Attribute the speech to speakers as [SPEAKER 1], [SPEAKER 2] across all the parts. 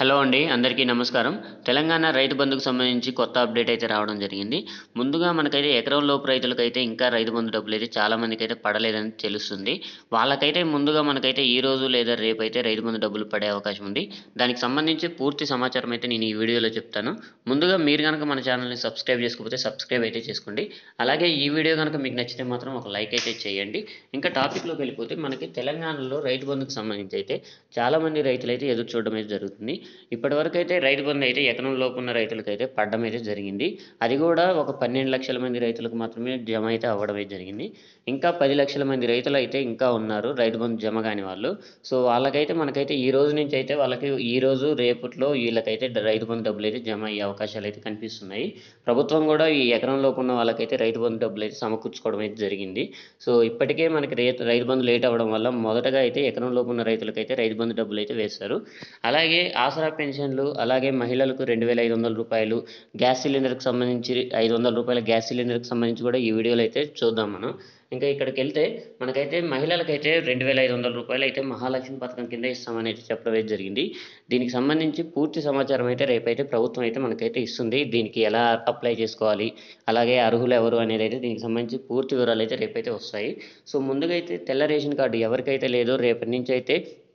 [SPEAKER 1] Hello అండి. అందరికీ నమస్కారం. తెలంగాణ రైతు బంధుకు సంబంధించి కొత్త అప్డేట్ అయితే రావడం జరిగింది. ముందుగా మనకైతే ఎకరం లోపు రైతులకైతే ఇంకా రైతు బంధు డబ్బులైతే చాలా మందికైతే పడలేదని తెలుస్తుంది. వాళ్ళకైతే ముందుగా మనకైతే ఈరోజు లేదా రేపైతే రైతు బంధు డబ్బులు పడే అవకాశం ఉంది. దానికి సంబంధించి పూర్తి సమాచారం అయితే నేను ఈ వీడియోలో చెప్తాను. ముందుగా మీరు గనక మన ఛానల్‌ని సబ్స్క్రైబ్ చేసుకోకపోతే సబ్స్క్రైబ్ అయితే చేసుకోండి. అలాగే ఈ వీడియో గనక మీకు నచ్చితే మాత్రం ఒక లైక్ అయితే చేయండి. ఇంకా టాపిక్‌లోకి వెళ్ళిపోతే మనకి తెలంగాణలో రైతు బంధుకు సంబంధించి అయితే చాలామంది రైతులైతే ఎదురు చూడడం అయితే జరుగుతుంది. ఇప్పటివరకైతే రైతు బంధు అయితే ఎకరం లోపు ఉన్న రైతులకైతే పడడం అయితే జరిగింది. అది కూడా ఒక 12 లక్షల మంది రైతులకు మాత్రమే జమ అయితే అవ్వడం అయితే జరిగింది. ఇంకా 10 లక్షల మంది రైతులైతే ఇంకా ఉన్నారు రైతు బంధు జమ కాని వాళ్ళు. సో వాళ్ళకైతే మనకైతే ఈ రోజు నుంచి అయితే వాళ్ళకి ఈరోజు రేపట్లో వీళ్ళకైతే రైతు బంధు డబ్బులు అయితే జమ అయ్యే అవకాశాలు అయితే కనిపిస్తున్నాయి. ప్రభుత్వం కూడా ఈ ఎకరం లోపు ఉన్న వాళ్ళకైతే రైతు బంధు డబ్బులు అయితే సమకూర్చుకోవడం అయితే జరిగింది. సో ఇప్పటికే మనకి రైతు బంధు లేట్ అవ్వడం వల్ల మొదటగా అయితే ఎకరం లోపు ఉన్న రైతులకైతే రైతు బంధు డబ్బులు అయితే వేస్తారు. అలాగే ఆసరా పెన్షన్లు, అలాగే మహిళలకు రూ. 2,500, గ్యాస్ సిలిండర్‌కి సంబంధించి రూ. 500 గ్యాస్ సిలిండర్‌కి సంబంధించి కూడా ఈ వీడియోలో అయితే చూద్దాం మనం. ఇంకా ఇక్కడికెళ్తే మనకైతే మహిళలకైతే రూ. 2,500 అయితే మహాలక్ష్మి పథకం కింద ఇస్తామని అయితే చెప్పడం అయితే జరిగింది. దీనికి సంబంధించి పూర్తి సమాచారం అయితే రేపైతే ప్రభుత్వం అయితే మనకైతే ఇస్తుంది. దీనికి ఎలా అప్లై చేసుకోవాలి, అలాగే అర్హులు ఎవరు అనేది అయితే దీనికి సంబంధించి పూర్తి వివరాలు అయితే రేపైతే వస్తాయి. సో ముందుగా అయితే తెల్ల రేషన్ కార్డు ఎవరికైతే లేదో రేపటి నుంచి అయితే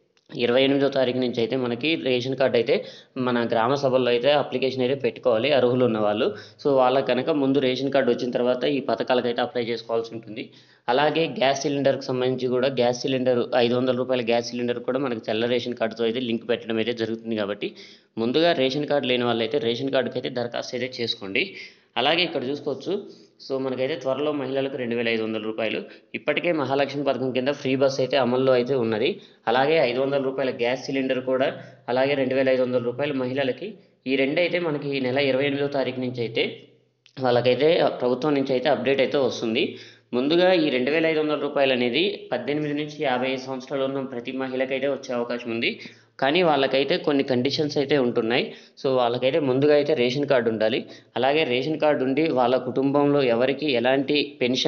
[SPEAKER 1] 28వ తారీఖు నుంచి అయితే మనకి రేషన్ కార్డ్ అయితే మన గ్రామ సభల్లో అయితే అప్లికేషన్ అయితే పెట్టుకోవాలి అర్హులు ఉన్నవాళ్ళు. సో వాళ్ళకి కనుక ముందు రేషన్ కార్డ్ వచ్చిన తర్వాత ఈ పథకాలకైతే అప్లై చేసుకోవాల్సి ఉంటుంది. అలాగే గ్యాస్ సిలిండర్‌కి సంబంధించి కూడా గ్యాస్ సిలిండర్ రూ. 500 గ్యాస్ సిలిండర్ కూడా మనకి తెల్ల రేషన్ కార్డ్‌తో అయితే లింక్ పెట్టడం అయితే జరుగుతుంది కాబట్టి ముందుగా రేషన్ కార్డ్ లేని వాళ్ళైతే రేషన్ కార్డ్‌కైతే దరఖాస్తు అయితే చేసుకోండి. అలాగే ఇక్కడ చూసుకోవచ్చు. సో మనకైతే త్వరలో మహిళలకు రూ. 2,500 ఇప్పటికే మహాలక్ష్మి పథకం కింద ఫ్రీ బస్ అయితే అమల్లో అయితే ఉన్నది. అలాగే రూ. 500 గ్యాస్ సిలిండర్ కూడా, అలాగే రూ. 2,500 మహిళలకి ఈ రెండైతే మనకి ఈ నెల 28వ తారీఖు నుంచి అయితే వాళ్ళకైతే ప్రభుత్వం నుంచి అయితే అప్డేట్ అయితే వస్తుంది. ముందుగా ఈ రూ. 2,500 అనేది 18-55 సంవత్సరాలు ఉన్న ప్రతి మహిళకైతే వచ్చే అవకాశం ఉంది. కానీ వాళ్ళకైతే కొన్ని కండిషన్స్ అయితే ఉంటున్నాయి. సో వాళ్ళకైతే ముందుగా అయితే రేషన్ కార్డ్ ఉండాలి. అలాగే రేషన్ కార్డ్ ఉండి వాళ్ళ కుటుంబంలో ఎవరికి ఎలాంటి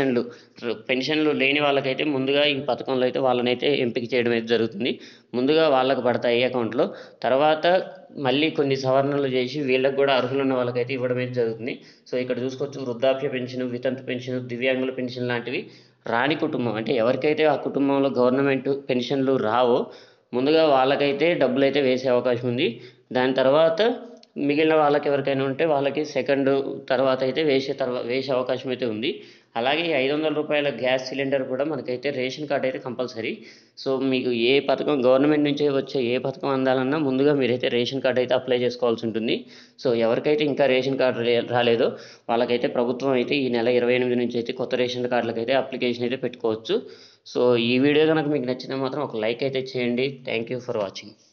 [SPEAKER 1] పెన్షన్లు లేని వాళ్ళకైతే ముందుగా ఈ పథకంలో అయితే వాళ్ళనైతే ఎంపిక చేయడం అయితే జరుగుతుంది. ముందుగా వాళ్ళకి పడతాయి అకౌంట్‌లో. తర్వాత మళ్ళీ కొన్ని సవరణలు చేసి వీళ్ళకి కూడా అర్హులున్న వాళ్ళకైతే ఇవ్వడం అయితే జరుగుతుంది. సో ఇక్కడ చూసుకోవచ్చు, వృద్ధాప్య పెన్షన్, వితంతు పెన్షన్, దివ్యాంగుల పెన్షన్ లాంటివి రాని కుటుంబం అంటే ఎవరికైతే ఆ కుటుంబంలో గవర్నమెంట్ పెన్షన్లు రావో ముందుగా వాళ్ళకైతే డబ్బులైతే వేసే అవకాశం ఉంది. దాని తర్వాత మిగిలిన వాళ్ళకి ఎవరికైనా ఉంటే వాళ్ళకి సెకండ్ తర్వాత అయితే వేసే అవకాశం అయితే ఉంది. అలాగే రూ. 500 గ్యాస్ సిలిండర్ కూడా మనకైతే రేషన్ కార్డ్ అయితే కంపల్సరీ. సో మీకు ఏ పథకం గవర్నమెంట్ నుంచే వచ్చే ఏ పథకం అందాలన్నా ముందుగా మీరైతే రేషన్ కార్డ్ అయితే అప్లై చేసుకోవాల్సి ఉంటుంది. సో ఎవరికైతే ఇంకా రేషన్ కార్డ్ రాలేదో వాళ్ళకైతే ప్రభుత్వం అయితే ఈ నెల 28 నుంచి అయితే కొత్త రేషన్ కార్డులకైతే అప్లికేషన్ అయితే పెట్టుకోవచ్చు. సో ఈ వీడియో కనుక మీకు నచ్చితే మాత్రం ఒక లైక్ అయితే చేయండి. Thank you for watching.